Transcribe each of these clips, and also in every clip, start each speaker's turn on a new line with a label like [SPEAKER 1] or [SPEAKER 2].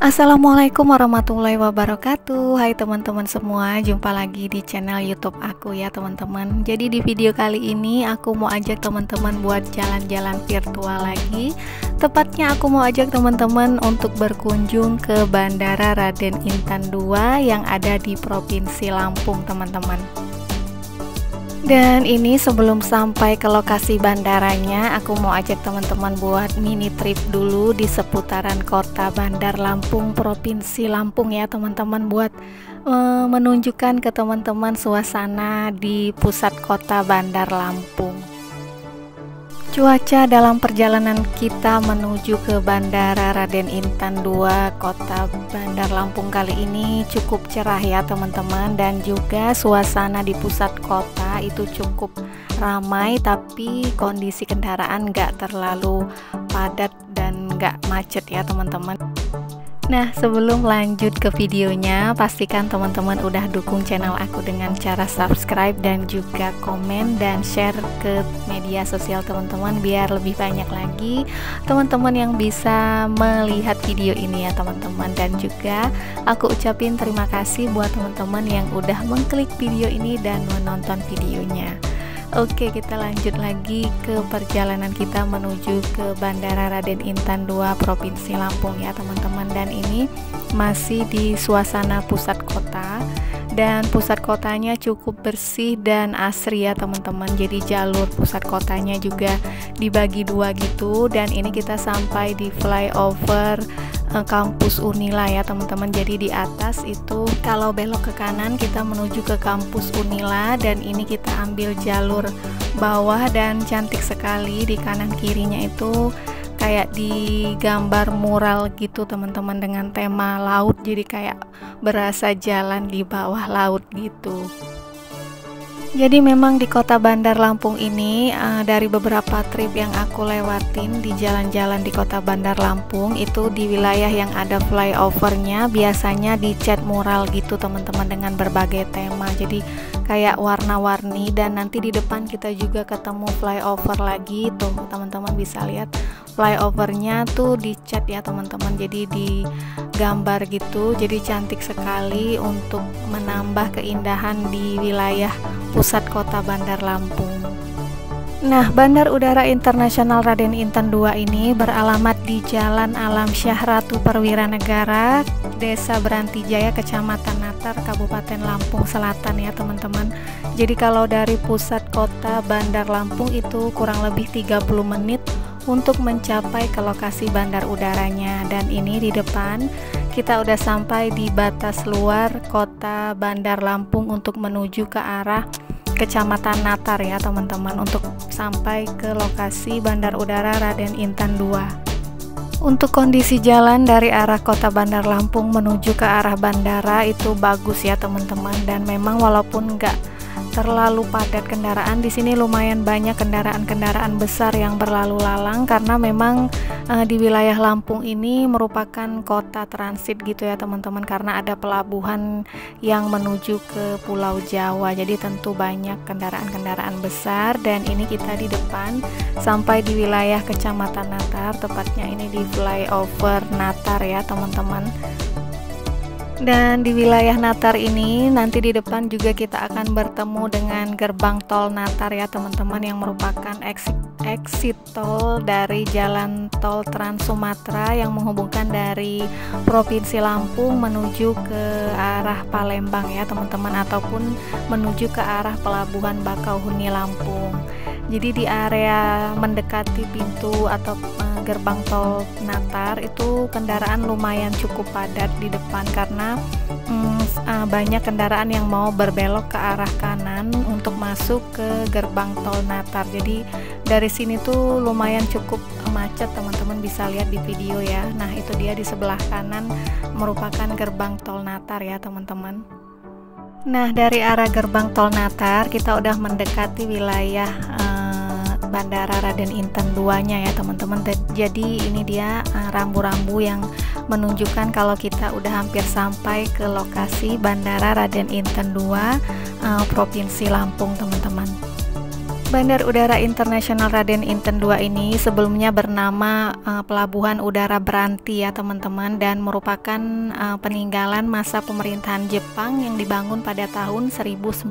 [SPEAKER 1] Assalamualaikum warahmatullahi wabarakatuh. Hai teman-teman semua, jumpa lagi di channel YouTube aku ya teman-teman. Jadi di video kali ini aku mau ajak teman-teman buat jalan-jalan virtual lagi. Tepatnya aku mau ajak teman-teman untuk berkunjung ke Bandara Raden Intan II yang ada di Provinsi Lampung teman-teman. Dan ini sebelum sampai ke lokasi bandaranya, aku mau ajak teman-teman buat mini trip dulu di seputaran kota Bandar Lampung, Provinsi Lampung ya teman-teman, buat menunjukkan ke teman-teman suasana di pusat kota Bandar Lampung. Cuaca dalam perjalanan kita menuju ke Bandara Raden Intan II Kota Bandar Lampung kali ini cukup cerah ya teman-teman, dan juga suasana di pusat kota itu cukup ramai, tapi kondisi kendaraan nggak terlalu padat dan nggak macet ya teman-teman. Nah, sebelum lanjut ke videonya, pastikan teman-teman udah dukung channel aku dengan cara subscribe dan juga komen dan share ke media sosial teman-teman, biar lebih banyak lagi teman-teman yang bisa melihat video ini ya teman-teman. Dan juga aku ucapin terima kasih buat teman-teman yang udah mengklik video ini dan menonton videonya. Oke, kita lanjut lagi ke perjalanan kita menuju ke Bandara Raden Intan II Provinsi Lampung ya teman-teman. Dan ini masih di suasana pusat kota, dan pusat kotanya cukup bersih dan asri ya teman-teman. Jadi jalur pusat kotanya juga dibagi dua gitu, dan ini kita sampai di flyover kampus Unila ya teman-teman. Jadi di atas itu kalau belok ke kanan kita menuju ke kampus Unila, dan ini kita ambil jalur bawah, dan cantik sekali di kanan kirinya itu kayak digambar mural gitu teman-teman, dengan tema laut, jadi kayak berasa jalan di bawah laut gitu. Jadi memang di kota Bandar Lampung ini dari beberapa trip yang aku lewatin di jalan-jalan di kota Bandar Lampung itu, di wilayah yang ada flyovernya biasanya dicat mural gitu teman-teman, dengan berbagai tema, jadi kayak warna-warni. Dan nanti di depan kita juga ketemu flyover lagi tuh teman-teman, bisa lihat flyovernya tuh dicat ya teman-teman, jadi digambar gitu, jadi cantik sekali untuk menambah keindahan di wilayah pusat kota Bandar Lampung. Nah, Bandar Udara Internasional Raden Intan II ini beralamat di Jalan Alam Syah Ratu Perwira Negara, Desa Berantijaya, Kecamatan Natar, Kabupaten Lampung Selatan ya teman-teman. Jadi kalau dari pusat kota Bandar Lampung itu kurang lebih 30 menit untuk mencapai ke lokasi bandar udaranya. Dan ini di depan kita udah sampai di batas luar kota Bandar Lampung untuk menuju ke arah Kecamatan Natar ya teman-teman, untuk sampai ke lokasi Bandar Udara Raden Intan II. Untuk kondisi jalan dari arah kota Bandar Lampung menuju ke arah bandara itu bagus ya teman-teman, dan memang walaupun nggak terlalu padat kendaraan, di sini lumayan banyak kendaraan-kendaraan besar yang berlalu lalang, karena memang di wilayah Lampung ini merupakan kota transit gitu ya teman-teman, karena ada pelabuhan yang menuju ke Pulau Jawa, jadi tentu banyak kendaraan-kendaraan besar. Dan ini kita di depan sampai di wilayah Kecamatan Natar, tepatnya ini di flyover Natar ya teman-teman. Dan di wilayah Natar ini nanti di depan juga kita akan bertemu dengan gerbang tol Natar ya teman-teman, yang merupakan exit tol dari jalan tol Trans Sumatera yang menghubungkan dari Provinsi Lampung menuju ke arah Palembang ya teman-teman, ataupun menuju ke arah Pelabuhan Bakauheni Lampung. Jadi di area mendekati pintu atau gerbang tol Natar itu kendaraan lumayan cukup padat di depan, karena banyak kendaraan yang mau berbelok ke arah kanan untuk masuk ke gerbang tol Natar. Jadi dari sini tuh lumayan cukup macet, teman-teman bisa lihat di video ya. Nah, itu dia di sebelah kanan merupakan gerbang tol Natar ya teman-teman. Nah, dari arah gerbang tol Natar kita udah mendekati wilayah Bandara Raden Intan II-nya ya teman-teman. Jadi ini dia rambu-rambu yang menunjukkan kalau kita udah hampir sampai ke lokasi Bandara Raden Intan II Provinsi Lampung teman-teman. Bandar Udara Internasional Raden Inten II ini sebelumnya bernama Pelabuhan Udara Beranti ya teman-teman, dan merupakan peninggalan masa pemerintahan Jepang yang dibangun pada tahun 1943.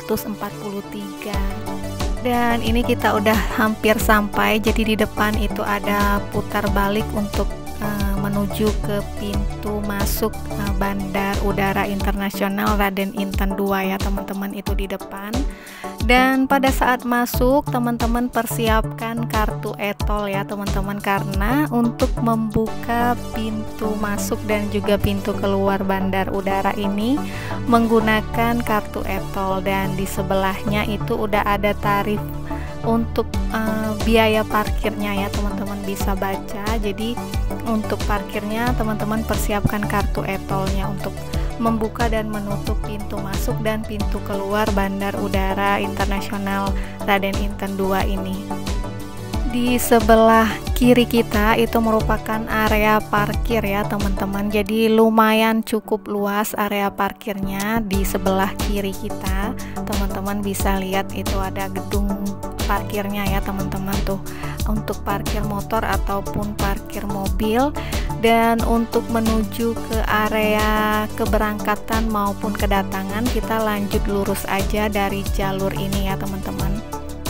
[SPEAKER 1] Dan ini kita udah hampir sampai, jadi di depan itu ada putar balik untuk menuju ke pintu masuk Bandar Udara Internasional Raden Inten II ya teman-teman, itu di depan. Dan pada saat masuk teman-teman persiapkan kartu e-tol ya teman-teman, karena untuk membuka pintu masuk dan juga pintu keluar bandar udara ini menggunakan kartu e-tol, dan di sebelahnya itu udah ada tarif untuk biaya parkirnya ya teman-teman, bisa baca. Jadi untuk parkirnya teman-teman persiapkan kartu e-tolnya untuk membuka dan menutup pintu masuk dan pintu keluar Bandar Udara Internasional Raden Inten II ini. Di sebelah kiri kita itu merupakan area parkir ya teman-teman, jadi lumayan cukup luas area parkirnya. Di sebelah kiri kita teman-teman bisa lihat itu ada gedung parkirnya ya teman-teman, tuh untuk parkir motor ataupun parkir mobil. Dan untuk menuju ke area keberangkatan maupun kedatangan kita lanjut lurus aja dari jalur ini ya teman-teman.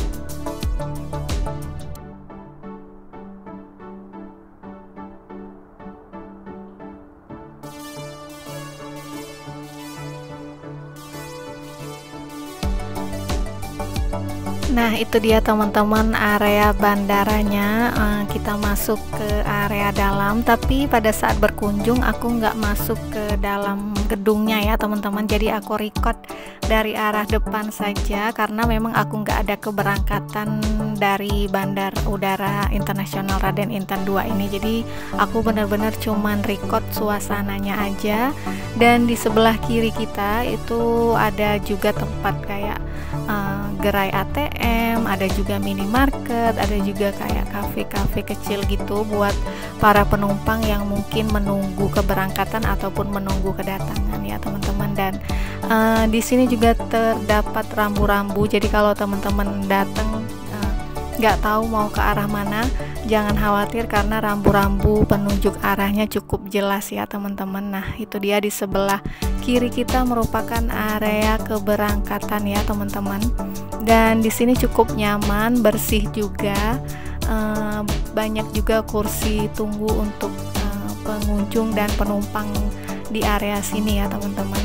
[SPEAKER 1] Nah itu dia teman-teman area bandaranya. Kita masuk ke area dalam, tapi pada saat berkunjung aku nggak masuk ke dalam gedungnya ya teman-teman, jadi aku record dari arah depan saja karena memang aku nggak ada keberangkatan dari Bandar Udara Internasional Raden Inten II ini, jadi aku benar-benar cuman record suasananya aja. Dan di sebelah kiri kita itu ada juga tempat kayak gerai ATM, ada juga minimarket, ada juga kayak kafe-kafe kecil gitu buat para penumpang yang mungkin menunggu keberangkatan ataupun menunggu kedatangan ya teman-teman. Dan di sini juga terdapat rambu-rambu, jadi kalau teman-teman datang nggak tahu mau ke arah mana, jangan khawatir karena rambu-rambu penunjuk arahnya cukup jelas ya teman-teman. Nah itu dia di sebelah kiri kita merupakan area keberangkatan ya teman-teman, dan di sini cukup nyaman, bersih juga, banyak juga kursi tunggu untuk pengunjung dan penumpang di area sini ya teman-teman.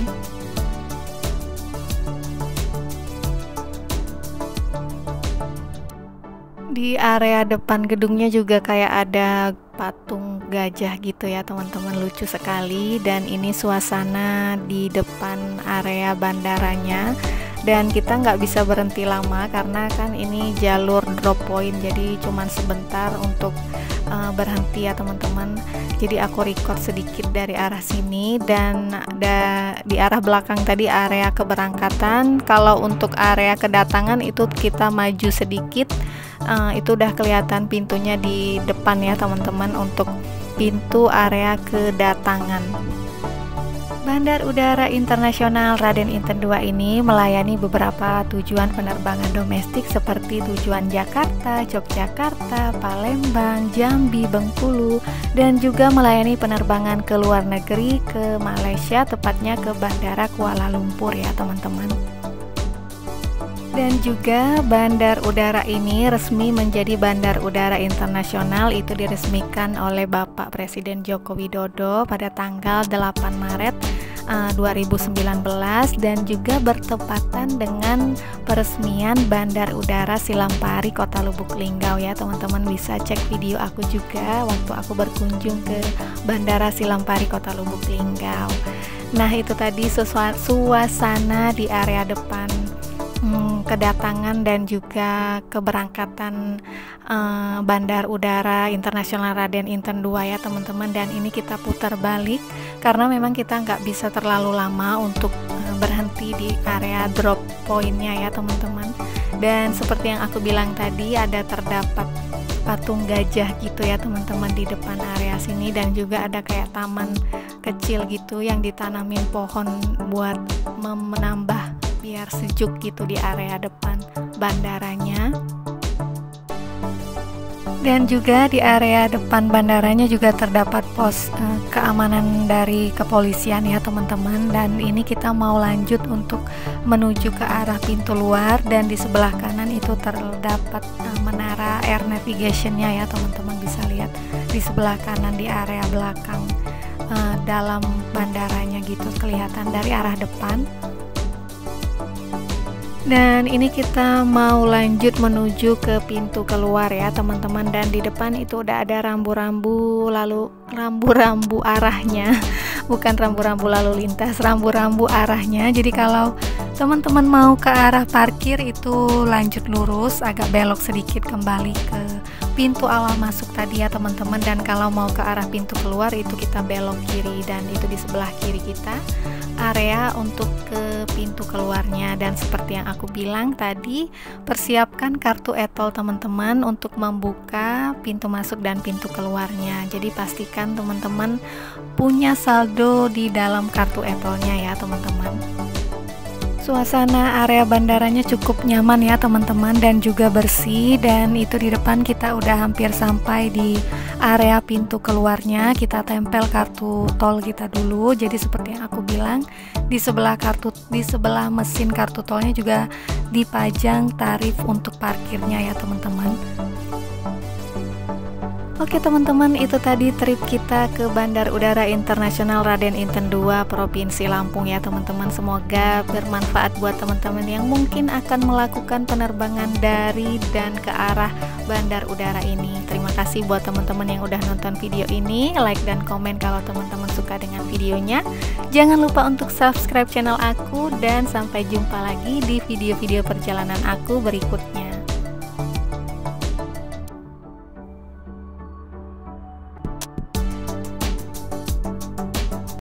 [SPEAKER 1] Di area depan gedungnya juga kayak ada patung gajah gitu ya teman-teman, lucu sekali. Dan ini suasana di depan area bandaranya, dan kita nggak bisa berhenti lama karena kan ini jalur drop point, jadi cuman sebentar untuk berhenti ya teman-teman. Jadi aku record sedikit dari arah sini, dan di arah belakang tadi area keberangkatan. Kalau untuk area kedatangan itu kita maju sedikit, itu udah kelihatan pintunya di depan ya teman-teman untuk pintu area kedatangan. Bandar Udara Internasional Raden Inten II ini melayani beberapa tujuan penerbangan domestik seperti tujuan Jakarta, Yogyakarta, Palembang, Jambi, Bengkulu, dan juga melayani penerbangan ke luar negeri, ke Malaysia, tepatnya ke Bandara Kuala Lumpur ya teman-teman. Dan juga bandar udara ini resmi menjadi bandar udara internasional, itu diresmikan oleh Bapak Presiden Joko Widodo pada tanggal 8 Maret 2019, dan juga bertepatan dengan peresmian Bandar Udara Silampari Kota Lubuk Linggau ya teman-teman. Bisa cek video aku juga waktu aku berkunjung ke Bandara Silampari Kota Lubuk Linggau. Nah itu tadi suasana di area depan kedatangan dan juga keberangkatan Bandar Udara Internasional Raden Inten II ya teman-teman. Dan ini kita putar balik karena memang kita nggak bisa terlalu lama untuk berhenti di area drop pointnya ya teman-teman. Dan seperti yang aku bilang tadi, ada terdapat patung gajah gitu ya teman-teman di depan area sini, dan juga ada kayak taman kecil gitu yang ditanamin pohon buat menambah biar sejuk gitu di area depan bandaranya. Dan juga di area depan bandaranya juga terdapat pos keamanan dari kepolisian ya teman-teman. Dan ini kita mau lanjut untuk menuju ke arah pintu luar, dan di sebelah kanan itu terdapat menara air navigation-nya ya teman-teman, bisa lihat di sebelah kanan di area belakang dalam bandaranya gitu, kelihatan dari arah depan. Dan ini kita mau lanjut menuju ke pintu keluar ya teman-teman, dan di depan itu udah ada rambu-rambu, lalu rambu-rambu arahnya bukan rambu-rambu lalu lintas, rambu-rambu arahnya. Jadi kalau teman-teman mau ke arah parkir itu lanjut lurus, agak belok sedikit kembali ke pintu awal masuk tadi ya teman-teman, dan kalau mau ke arah pintu keluar itu kita belok kiri, dan itu di sebelah kiri kita area untuk ke pintu keluarnya. Dan seperti yang aku bilang tadi, persiapkan kartu e-tol teman-teman untuk membuka pintu masuk dan pintu keluarnya. Jadi pastikan teman-teman punya saldo di dalam kartu e-tolnya ya teman-teman. Suasana area bandaranya cukup nyaman ya teman-teman, dan juga bersih. Dan itu di depan kita udah hampir sampai di area pintu keluarnya. Kita tempel kartu tol kita dulu. Jadi seperti yang aku bilang, di sebelah mesin kartu tolnya juga dipajang tarif untuk parkirnya ya teman-teman. Oke teman-teman, itu tadi trip kita ke Bandar Udara Internasional Raden Inten II Provinsi Lampung ya teman-teman. Semoga bermanfaat buat teman-teman yang mungkin akan melakukan penerbangan dari dan ke arah bandar udara ini. Terima kasih buat teman-teman yang udah nonton video ini. Like dan komen kalau teman-teman suka dengan videonya. Jangan lupa untuk subscribe channel aku, dan sampai jumpa lagi di video-video perjalanan aku berikutnya.